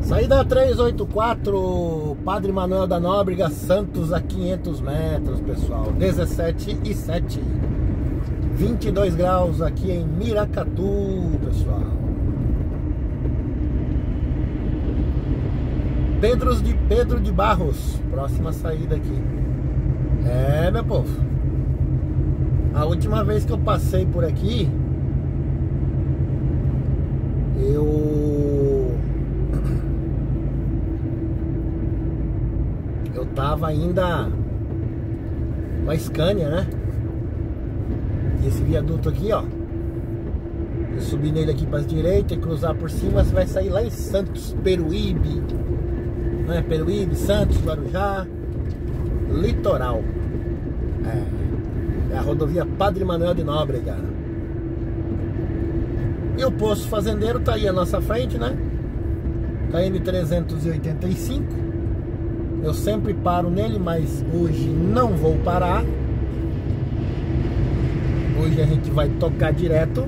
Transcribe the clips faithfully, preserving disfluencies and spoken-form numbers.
Saída trezentos e oitenta e quatro, Padre Manuel da Nóbrega, Santos, a quinhentos metros, pessoal. dezessete e sete. vinte e dois graus aqui em Miracatu, pessoal. Pedros de Pedro de Barros, próxima saída aqui. É, meu povo. A última vez que eu passei por aqui, eu eu tava ainda com a Scania, né? E esse viaduto aqui, ó, eu subir nele aqui para a direita e cruzar por cima, você vai sair lá em Santos, Peruíbe, né? Peruíbe, Santos, Guarujá, litoral. É, é a rodovia Padre Manuel de Nóbrega. E o posto fazendeiro tá aí à nossa frente, né? K M trezentos e oitenta e cinco. Eu sempre paro nele, mas hoje não vou parar. Hoje a gente vai tocar direto.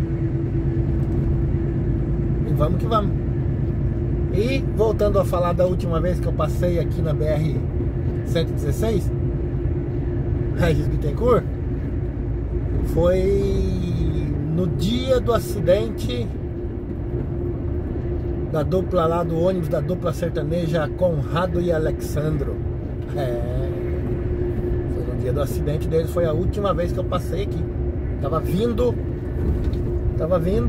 E vamos que vamos. E voltando a falar da última vez que eu passei aqui na B R cento e dezesseis, Regis Bittencourt, foi no dia do acidente da dupla lá, do ônibus da dupla sertaneja Conrado e Alexandro. É, foi no dia do acidente deles, foi a última vez que eu passei aqui. Tava vindo Tava vindo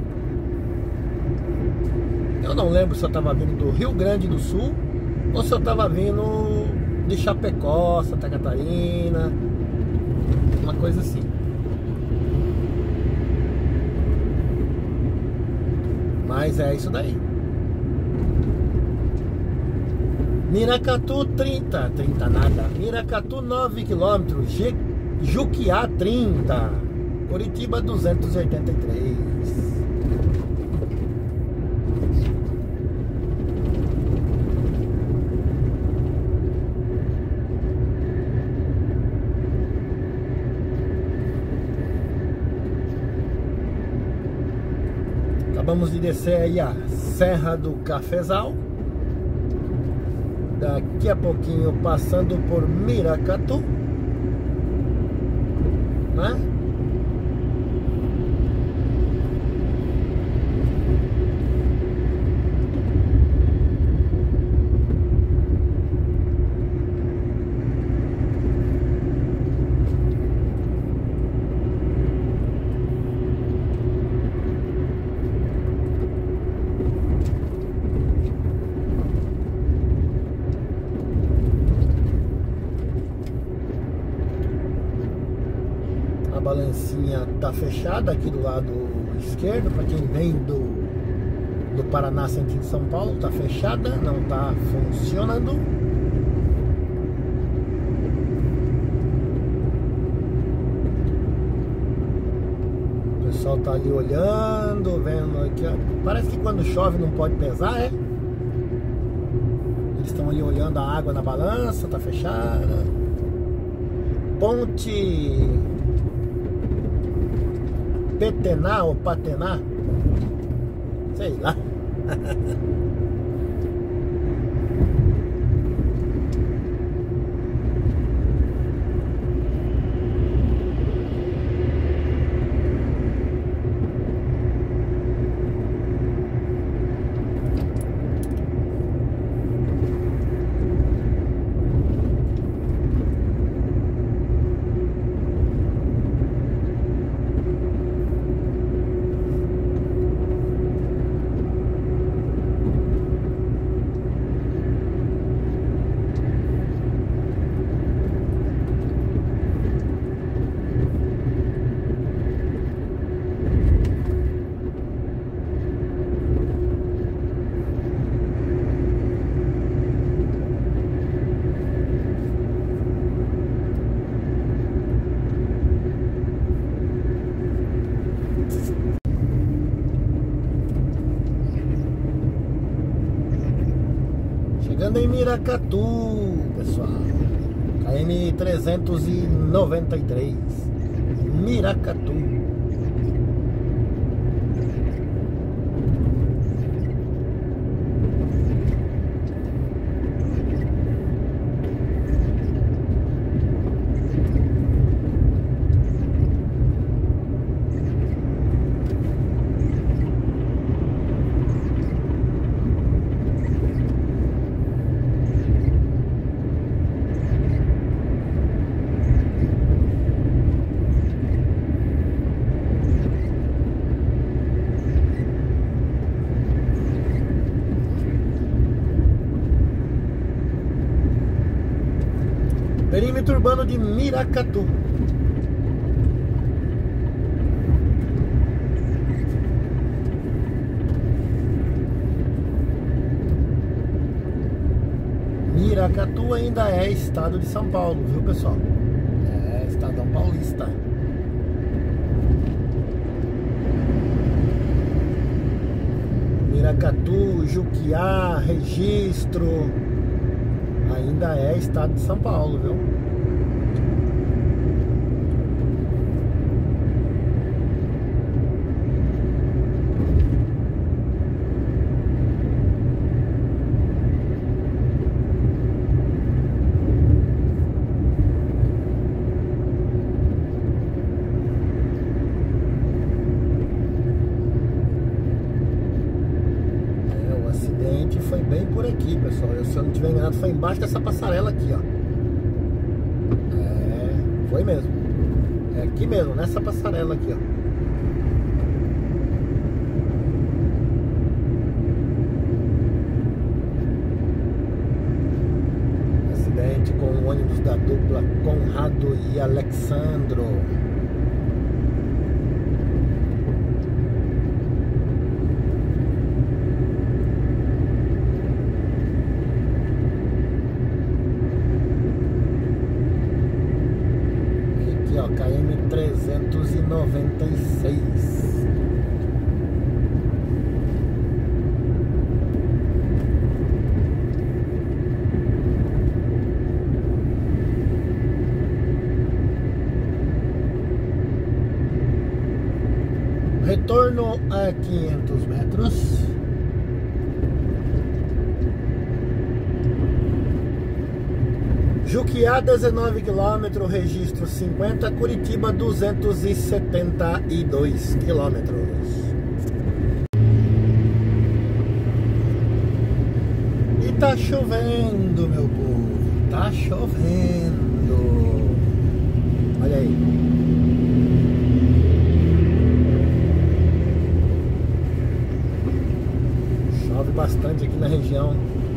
Eu não lembro se eu tava vindo do Rio Grande do Sul ou se eu tava vindo de Chapecó, Santa Catarina, uma coisa assim. Mas é isso daí. Miracatu trinta, trinta nada. Miracatu nove quilômetros, Juquiá trinta, Curitiba duzentos e oitenta e três. Acabamos de descer aí a Serra do Cafezal. Daqui a pouquinho passando por Miracatu, né? A balancinha tá fechada aqui do lado esquerdo, para quem vem do do Paraná sentido São Paulo, tá fechada, não tá funcionando. O pessoal tá ali olhando, vendo aqui, ó. Parece que quando chove não pode pesar, é? Eles estão ali olhando a água na balança, tá fechada. Ponte Petená ou Patená, sei lá. Chegando em Miracatu, pessoal. K M trezentos e noventa e três, Miracatu. Perímetro urbano de Miracatu. Miracatu ainda é estado de São Paulo, viu, pessoal? É, estadão paulista. Miracatu, Juquiá, Registro, ainda é estado de São Paulo, viu? Foi bem por aqui, pessoal. Eu, se eu não tiver enganado, foi embaixo dessa passarela aqui, ó. É, foi mesmo. É aqui mesmo, nessa passarela aqui, ó. Acidente com o ônibus da dupla Conrado e Alexandro. K M trezentos e noventa e seis. Retorno a quinhentos metros. Juquiá dezenove quilômetros, registro cinquenta, Curitiba duzentos e setenta e dois quilômetros. E tá chovendo, meu povo, tá chovendo. Olha aí. Chove bastante aqui na região.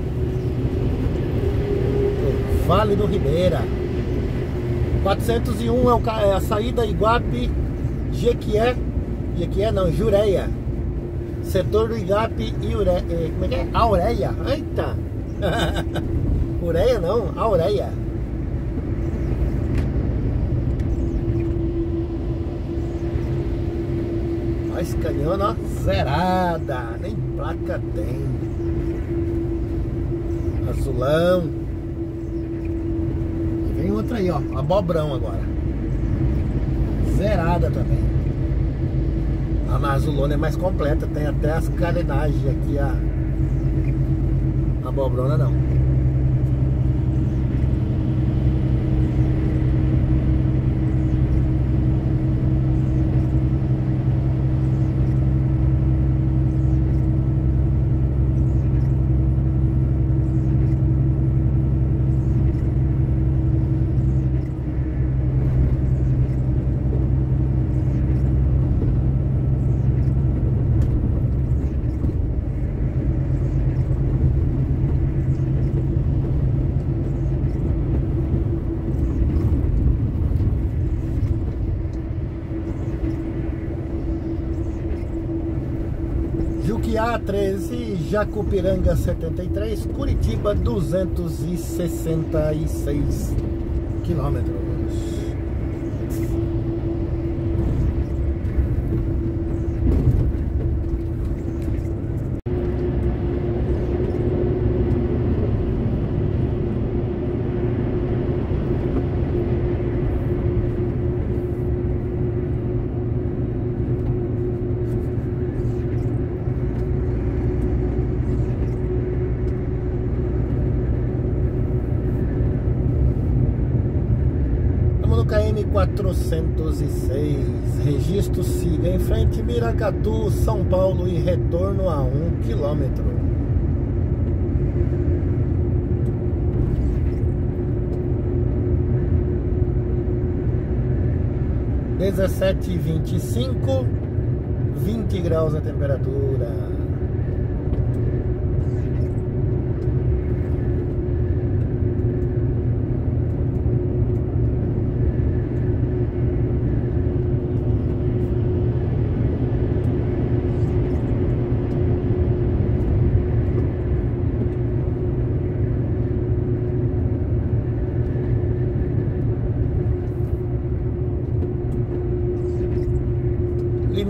Vale do Ribeira. quatrocentos e um é, o, é a saída Iguape, Jequié, Jequié não, Jureia. Setor do Iguape e Ureia. Como é que é? Aureia. Eita! Ureia não, Aureia. Olha esse canhão, ó, zerada. Nem placa tem. Azulão. Tem outra aí, ó, abobrão agora. Zerada também. A Mazulona é mais completa, tem até as carenagens aqui, a abobrona não. Juquiá treze, Jacupiranga setenta e três, Curitiba duzentos e sessenta e seis quilômetros. K M quatrocentos e seis, registro siga em frente, Miracatu, São Paulo e retorno a um quilômetro. dezessete e vinte e cinco, vinte graus a temperatura.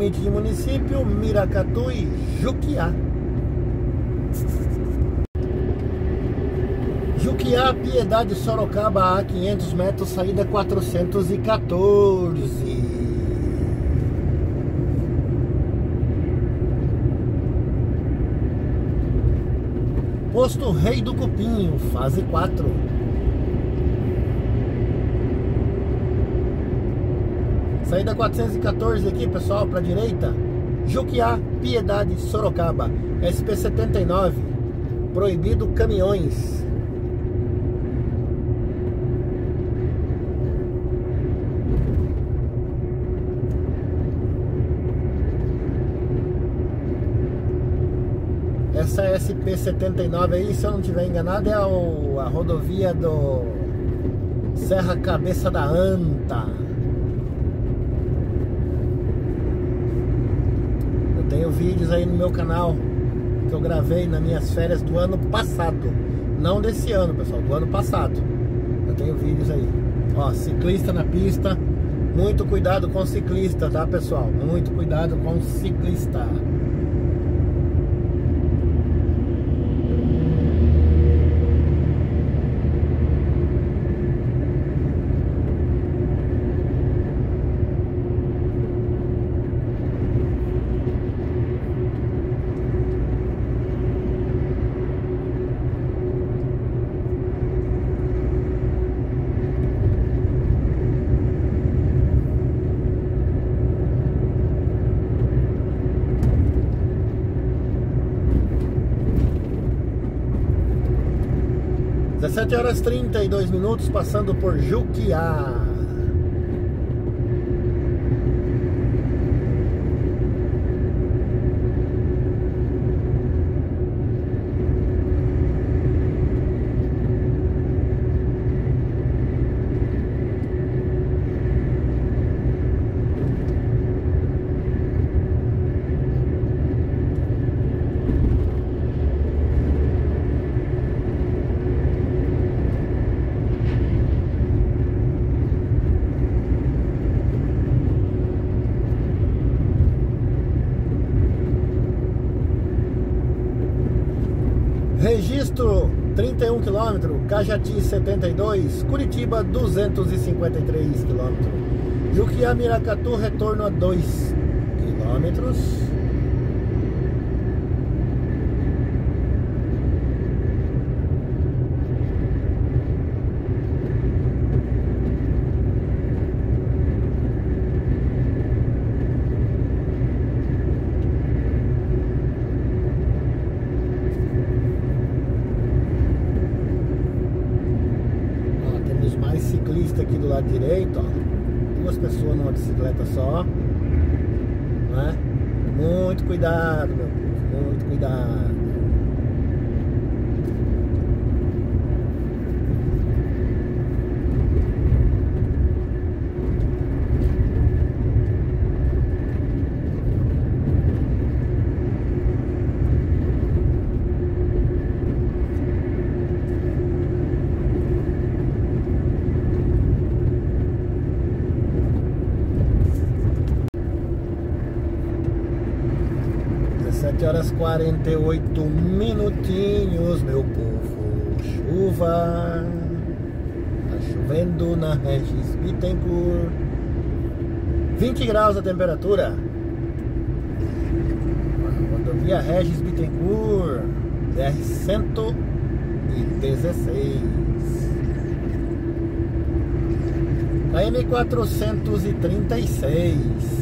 limite de município, Miracatu e Juquiá. Juquiá, Piedade, Sorocaba, a quinhentos metros, saída quatrocentos e quatorze. Posto Rei do Cupinho, fase quatro. Saída quatrocentos e quatorze aqui, pessoal, para a direita. Juquiá, Piedade, Sorocaba, S P setenta e nove, proibido caminhões. Essa S P setenta e nove aí, se eu não estiver enganado, é o, a rodovia do Serra Cabeça da Anta. Eu tenho vídeos aí no meu canal que eu gravei nas minhas férias do ano passado. Não desse ano, pessoal, do ano passado. Eu tenho vídeos aí. Ó, ciclista na pista. Muito cuidado com ciclista, tá, pessoal? Muito cuidado com ciclista. dezessete horas e trinta e dois minutos, passando por Juquiá. Registro trinta e um quilômetros, Cajati setenta e dois, Curitiba duzentos e cinquenta e três quilômetros, Juquiá Miracatu, retorno a dois quilômetros. Ciclista aqui do lado direito, ó. Duas pessoas numa bicicleta só, né? Muito cuidado, meu povo, muito cuidado. sete horas e quarenta e oito minutinhos, meu povo. Chuva. Tá chovendo na Regis Bittencourt. vinte graus a temperatura. Rodovia Regis Bittencourt, B R cento e dezesseis. A M quatrocentos e trinta e seis.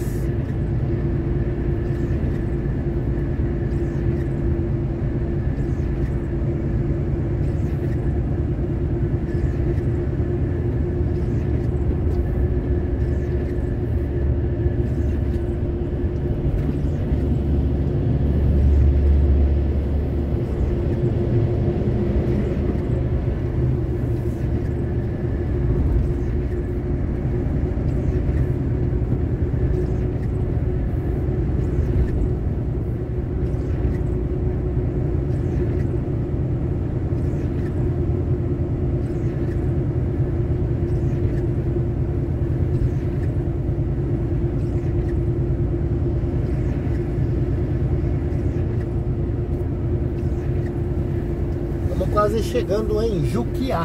quase chegando em Juquiá.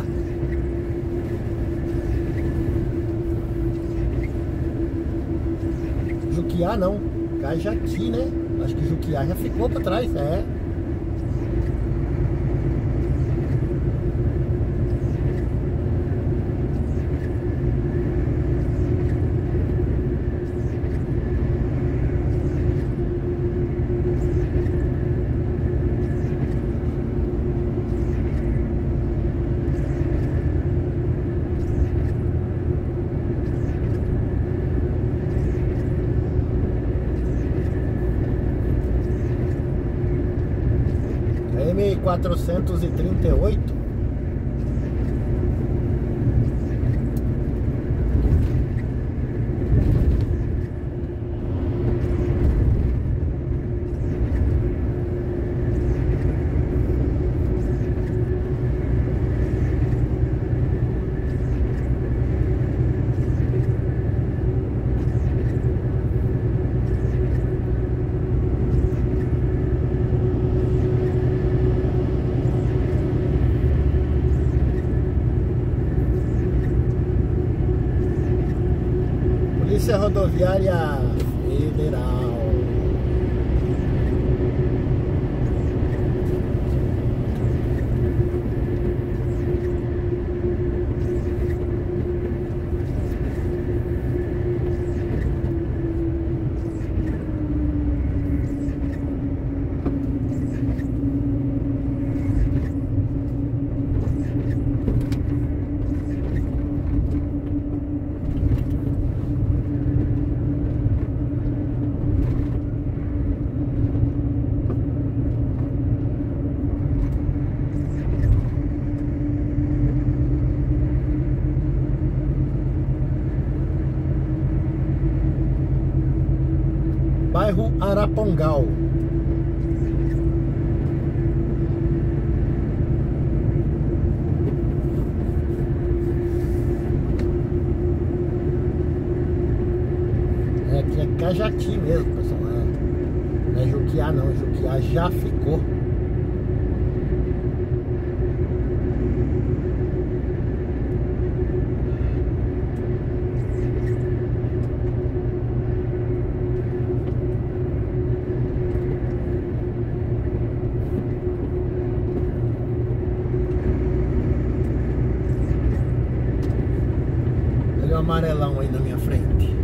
Juquiá não, Cajati, né? Acho que Juquiá já ficou pra trás, é. M quatrocentos e trinta e oito. Polícia Rodoviária Federal. Bairro Arapongal. É, aqui é Cajati mesmo, pessoal. É, não é Juquiá não, Juquiá já ficou. Olha o amarelão aí na minha frente.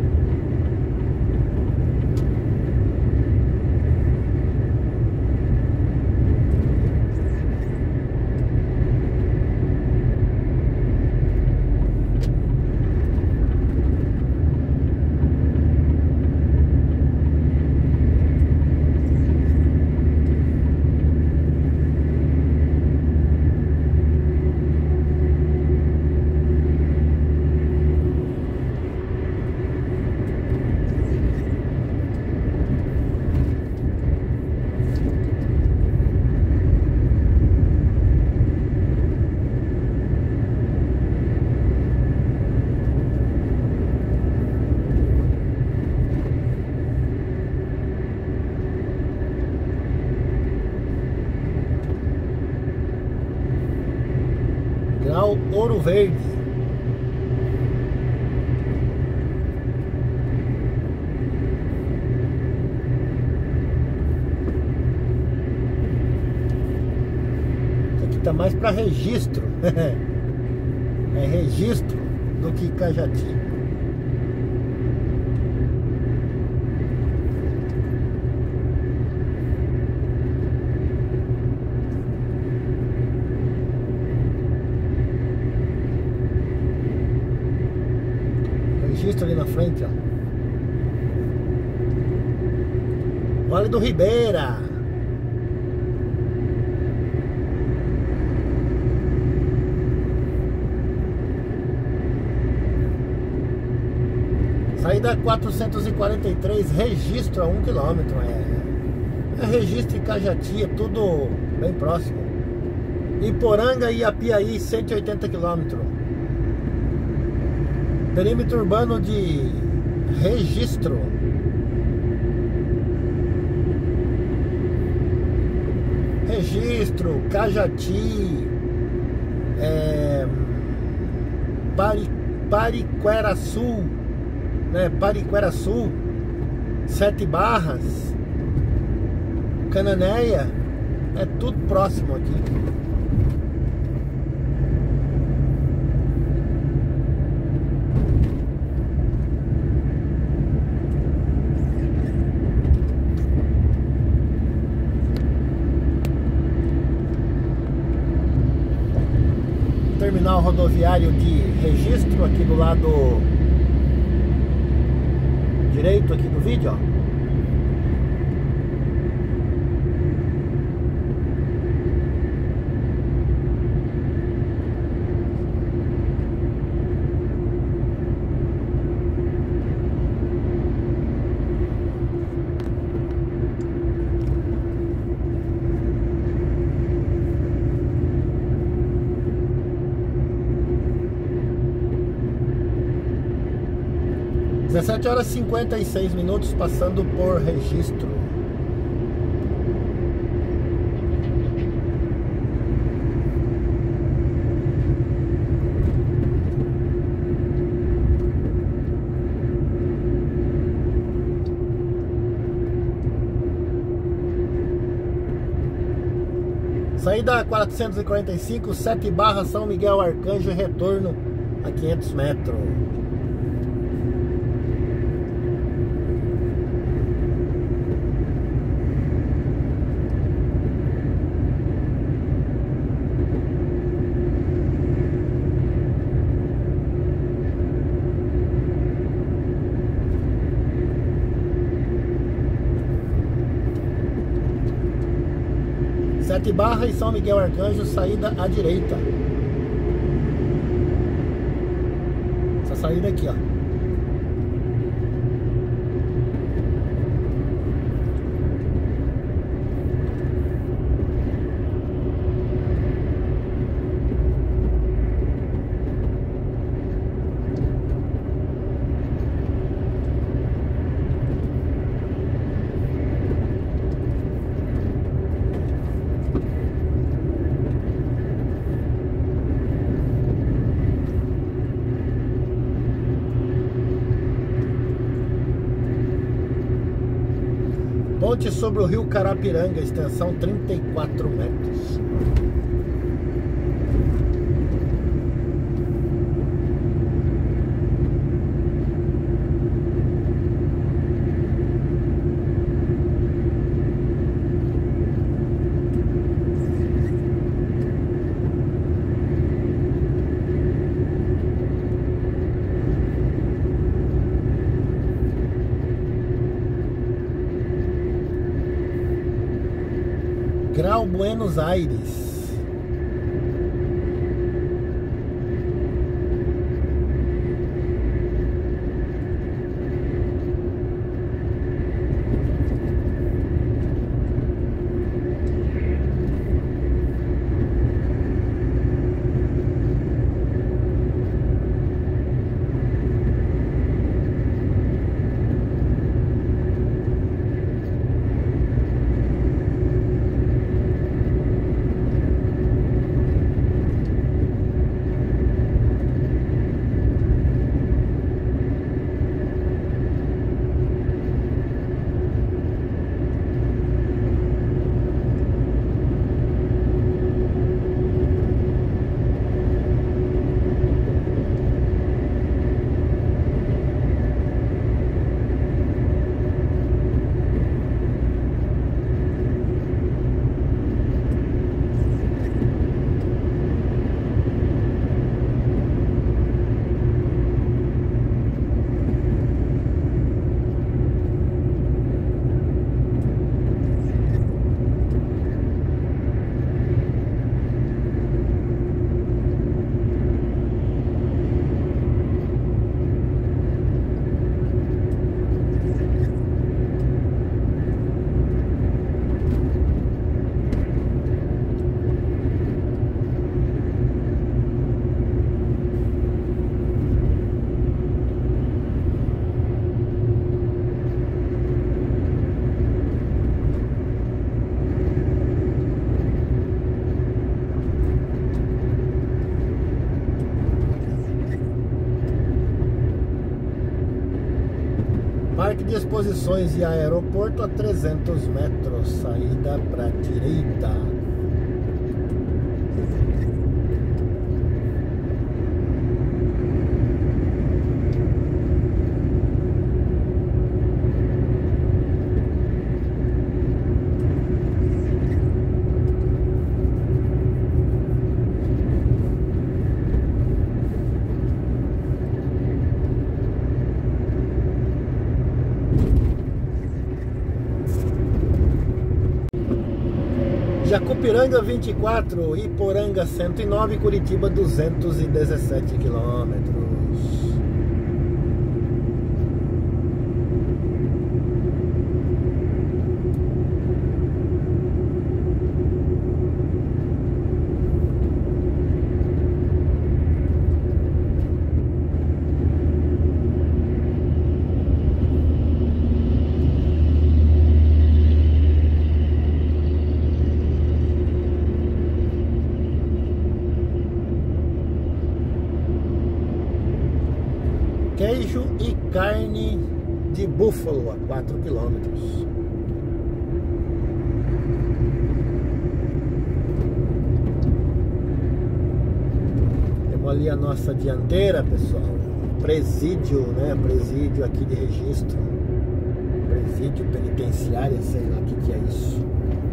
Grau Ouro Verde. Isso aqui tá mais para registro. É registro do que Cajati. Registro ali na frente, ó. Vale do Ribeira. Saída quatrocentos e quarenta e três, registro a um quilômetro. É, é registro em Cajati, é tudo bem próximo. Iporanga e Apiaí, cento e oitenta quilômetros. Perímetro urbano de Registro. Registro, Cajati, é, Pari, Pariquera-Sul, né? Pariquera-Sul, Sete Barras, Cananéia, é tudo próximo aqui. Terminal rodoviário de Registro, aqui do lado direito aqui do vídeo, ó. dezessete horas e cinquenta e seis minutos, passando por Registro. Saída quatrocentos e quarenta e cinco, Sete Barras, São Miguel Arcanjo, retorno a quinhentos metros. Sete Barras e São Miguel Arcanjo, saída à direita. Essa saída aqui, ó. Ponte sobre o rio Carapiranga, extensão trinta e quatro metros. Grau Buenos Aires. Parque de Exposições e Aeroporto a trezentos metros, saída para direita. Jacupiranga vinte e quatro, Iporanga cento e nove, Curitiba duzentos e dezessete quilômetros. Queijo e carne de búfalo a quatro quilômetros. Temos ali a nossa dianteira, pessoal. Presídio, né? Presídio aqui de registro. Presídio penitenciário, sei lá o que, que é isso.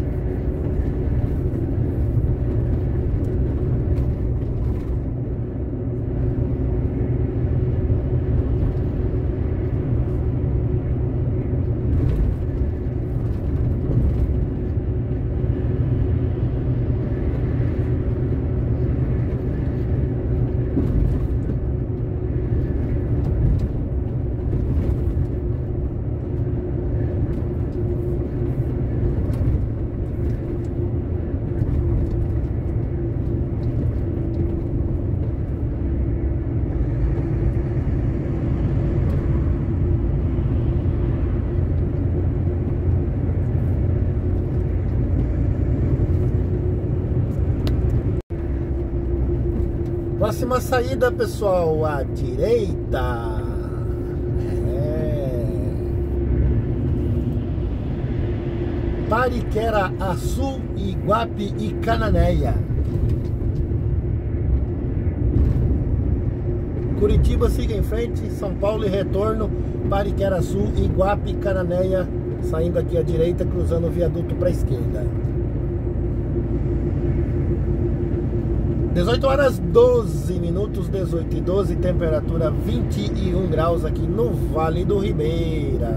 Próxima saída, pessoal, à direita. É. Pariquera, Açu, Iguape e Cananéia. Curitiba siga em frente, São Paulo e retorno, Pariquera, Açu, Iguape e Cananéia, saindo aqui à direita, cruzando o viaduto para a esquerda. dezoito horas doze minutos, dezoito e doze, temperatura vinte e um graus aqui no Vale do Ribeira.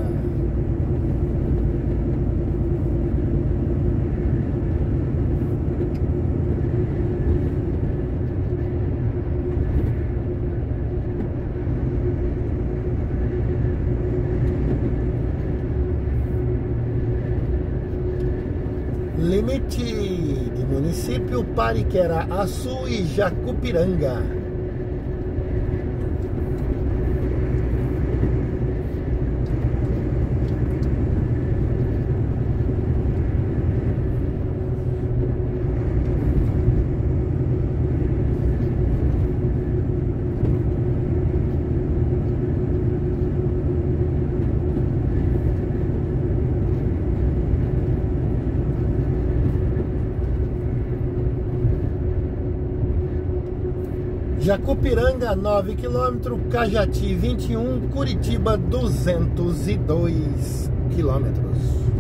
Limite de município, Pariquera, Açu e Jacupiranga. Jacupiranga nove quilômetros, Cajati vinte e um, Curitiba duzentos e dois quilômetros.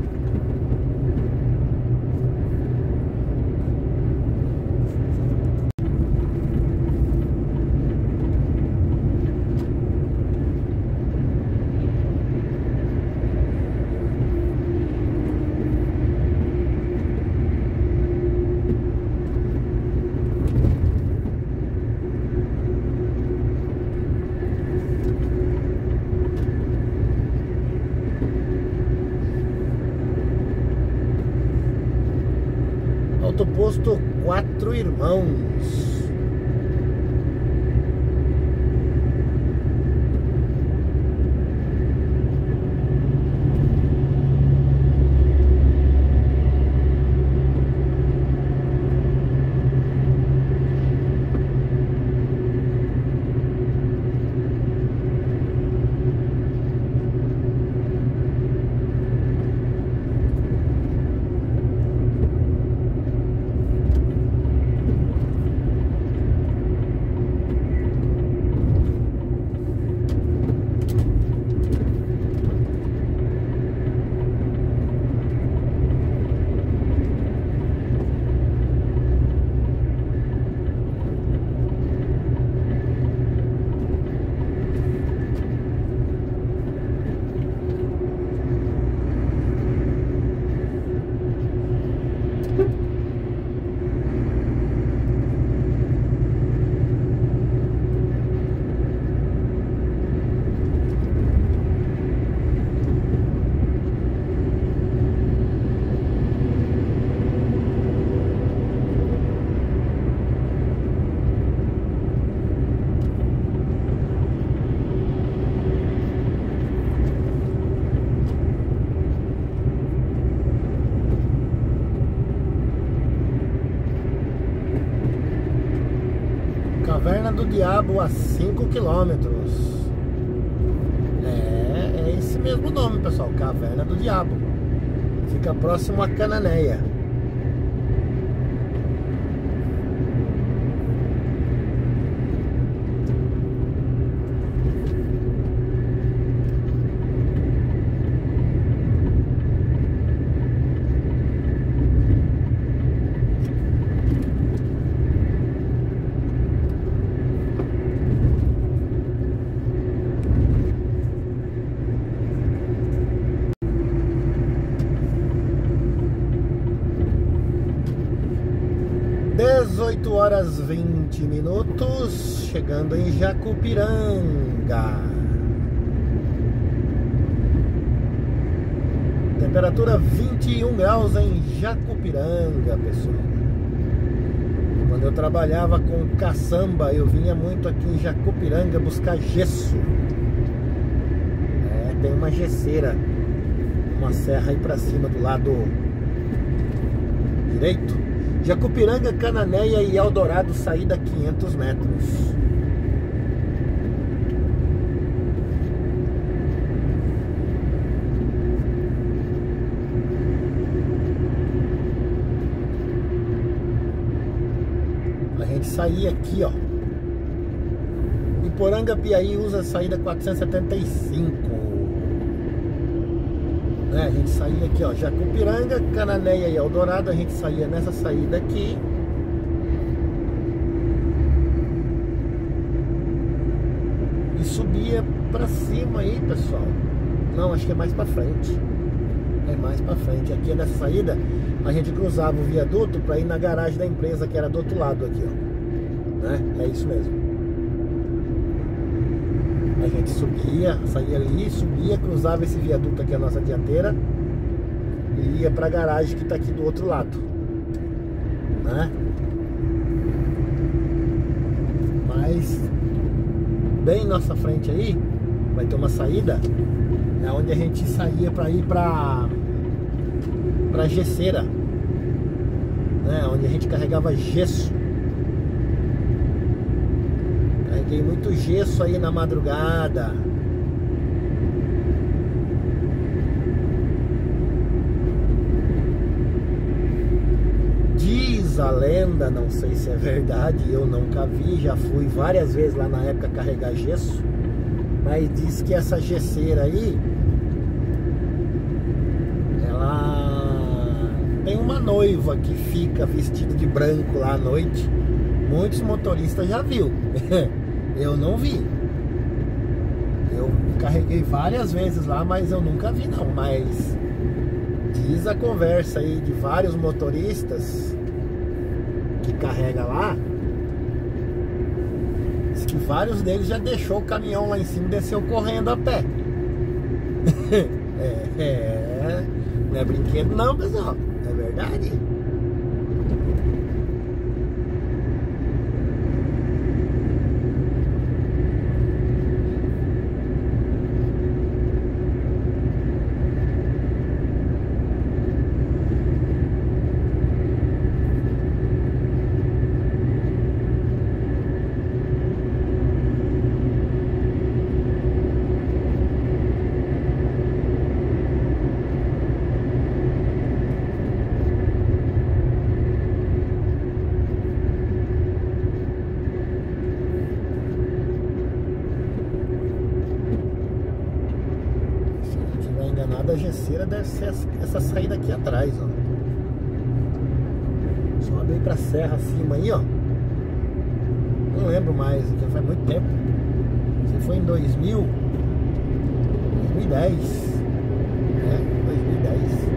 Autoposto Quatro Irmãos. Caverna do Diabo a cinco quilômetros. É, é esse mesmo nome, pessoal, Caverna do Diabo. Fica próximo a Cananéia. dezoito horas vinte minutos, chegando em Jacupiranga. Temperatura vinte e um graus em Jacupiranga, pessoal. Quando eu trabalhava com caçamba, eu vinha muito aqui em Jacupiranga buscar gesso. É, tem uma gesseira, uma serra aí pra cima do lado direito. Jacupiranga, Cananéia e Eldorado, saída quinhentos metros. A gente saía aqui, ó. Iporanga, Piaí usa a saída quatrocentos e setenta e cinco. É, a gente saía aqui, ó, Jacupiranga, Cananéia e Eldorado. A gente saía nessa saída aqui. E subia pra cima aí, pessoal. Não, acho que é mais pra frente. É mais pra frente. Aqui nessa saída, a gente cruzava o viaduto pra ir na garagem da empresa, que era do outro lado aqui, ó. Né? É isso mesmo. A gente subia, saía ali, subia, cruzava esse viaduto aqui, a nossa dianteira, e ia pra garagem que tá aqui do outro lado, né? Mas bem nossa frente aí vai ter uma saída, é onde a gente saía pra ir pra pra gesseira, né? Onde a gente carregava gesso. Carreguei muito gesso aí na madrugada. Diz a lenda, não sei se é verdade, eu nunca vi, já fui várias vezes lá na época carregar gesso, mas diz que essa gesseira aí, ela tem uma noiva que fica vestida de branco lá à noite. Muitos motoristas já viu. Eu não vi. Eu carreguei várias vezes lá, mas eu nunca vi não. Mas diz a conversa aí de vários motoristas que carrega lá, diz que vários deles já deixou o caminhão lá em cima e desceu correndo a pé. é, é, não é brinquedo não, pessoal. É verdade. A gesseira deve ser essa saída aqui atrás, ó. Sobe aí pra serra acima aí, ó. Não lembro mais, porque faz muito tempo. Isso foi em dois mil, dois mil e dez. É, dois mil e dez.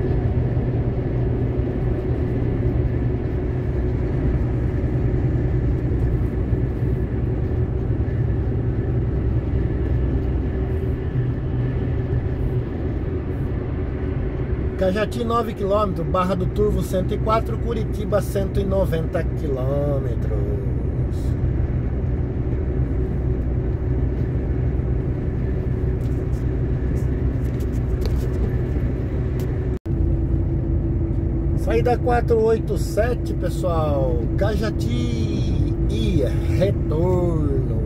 Cajati nove quilômetros, Barra do Turvo cento e quatro, Curitiba cento e noventa quilômetros. Saída quatrocentos e oitenta e sete, pessoal. Cajati e de retorno.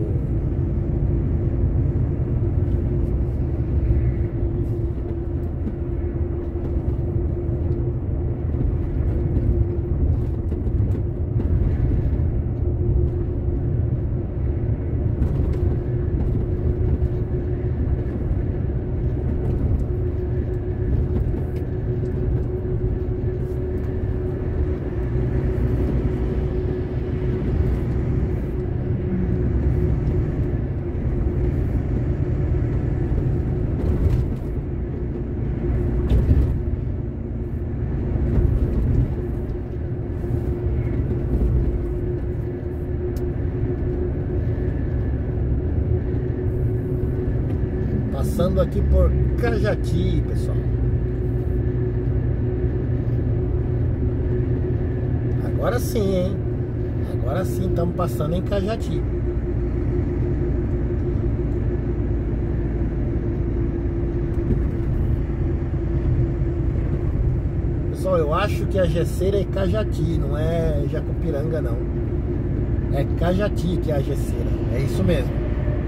Passando aqui por Cajati, pessoal. Agora sim, hein? Agora sim, estamos passando em Cajati. Pessoal, eu acho que a Gesseira é Cajati, não é Jacupiranga, não. É Cajati que é a Gesseira, é isso mesmo.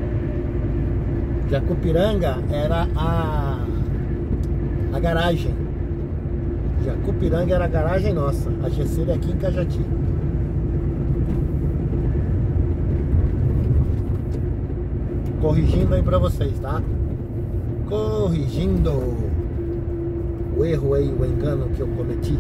Jacupiranga era a, a garagem. Jacupiranga era a garagem nossa. A Gesseira é aqui em Cajati. Corrigindo aí pra vocês, tá? Corrigindo o erro aí, o engano que eu cometi.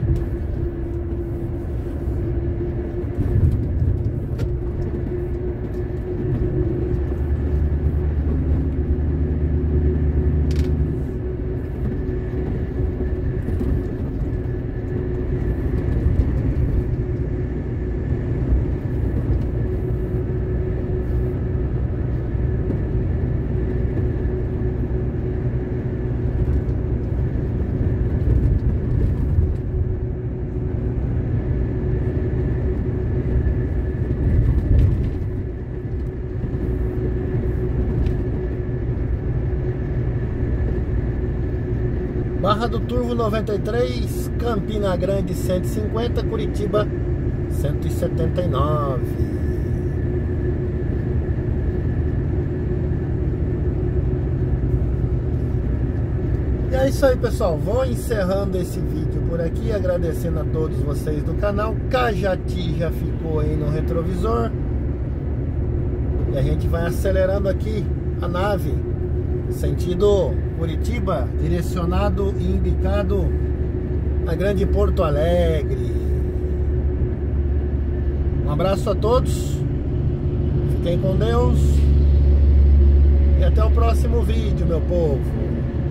Barra do Turvo noventa e três, Campina Grande cento e cinquenta, Curitiba cento e setenta e nove. E é isso aí, pessoal. Vou encerrando esse vídeo por aqui, agradecendo a todos vocês do canal. Cajati já ficou aí no retrovisor. E a gente vai acelerando aqui a nave sentido Curitiba, direcionado e indicado a grande Porto Alegre. Um abraço a todos, fiquem com Deus e até o próximo vídeo, meu povo.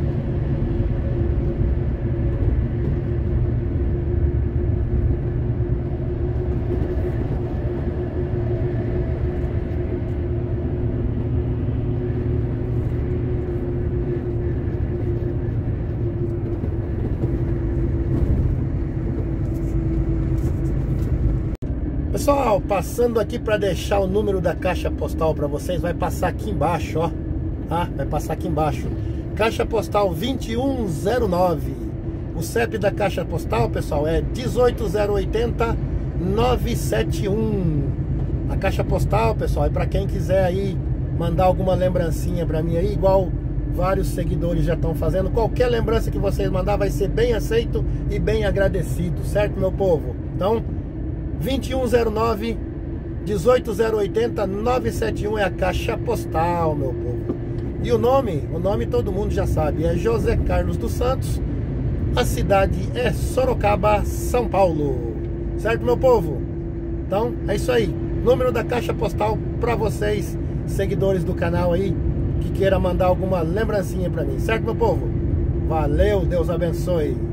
Pessoal, passando aqui para deixar o número da caixa postal para vocês, vai passar aqui embaixo, ó, tá? Vai passar aqui embaixo, caixa postal vinte e um zero nove. O C E P da caixa postal, pessoal, é dezoito zero oitenta nove sete um. A caixa postal, pessoal, é para quem quiser aí mandar alguma lembrancinha para mim aí, igual vários seguidores já estão fazendo. Qualquer lembrança que vocês mandar vai ser bem aceito e bem agradecido, certo, meu povo? Então, vinte e um zero nove, dezoito zero oitenta nove sete um é a caixa postal, meu povo. E o nome, o nome todo mundo já sabe, é José Carlos dos Santos. A cidade é Sorocaba, São Paulo. Certo, meu povo? Então, é isso aí. Número da caixa postal para vocês, seguidores do canal aí, que queira mandar alguma lembrancinha para mim. Certo, meu povo? Valeu, Deus abençoe.